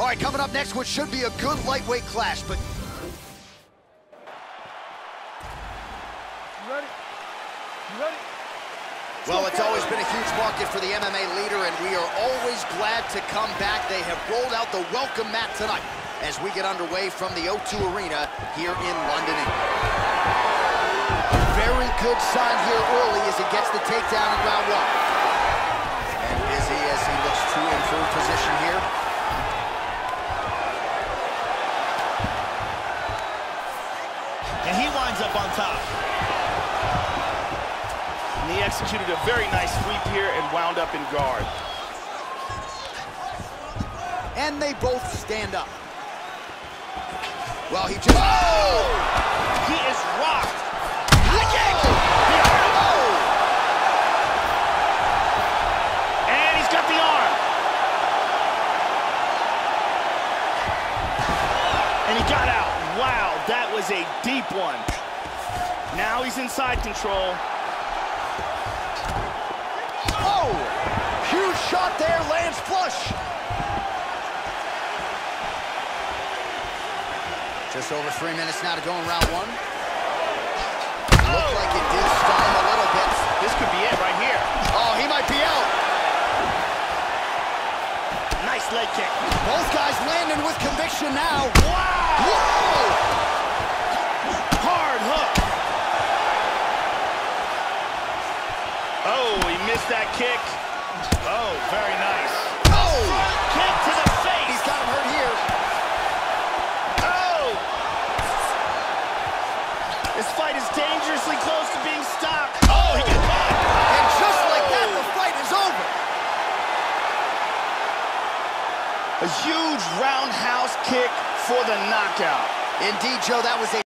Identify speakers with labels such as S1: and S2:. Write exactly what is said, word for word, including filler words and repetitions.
S1: All right, coming up next, what should be a good lightweight clash, but...
S2: You ready? You ready?
S1: Well, it's always been a huge market for the M M A leader, and we are always glad to come back. They have rolled out the welcome mat tonight as we get underway from the O two Arena here in London, England. Very good sign here early as he gets the takedown in round one. And Izzy as he looks to improve position here.
S3: And he winds up on top. And he executed a very nice sweep here and wound up in guard.
S1: And they both stand up. Well, he just... Oh!
S3: He is rocked.
S1: High kick! Oh!
S3: And he's got the arm. And he got out. Wow, that was a deep one. Now he's in side control.
S1: Oh! Huge shot there, lands flush. Just over three minutes now to go in round one. Looked like it did stall him a little bit.
S3: This could be it right here.
S1: Oh, he might be out.
S3: Nice leg kick.
S1: Both guys landing with conviction now.
S3: Wow!
S1: Whoa!
S3: Hard hook. Oh, he missed that kick. Oh, very nice.
S1: Oh!
S3: Kick to the face.
S1: He's got him hurt here.
S3: Oh! This fight is dangerously close to being stopped. Oh, he got caught.
S1: And just like that, the fight is over.
S3: A huge roundhouse kick for the knockout.
S1: Indeed, Joe, that was a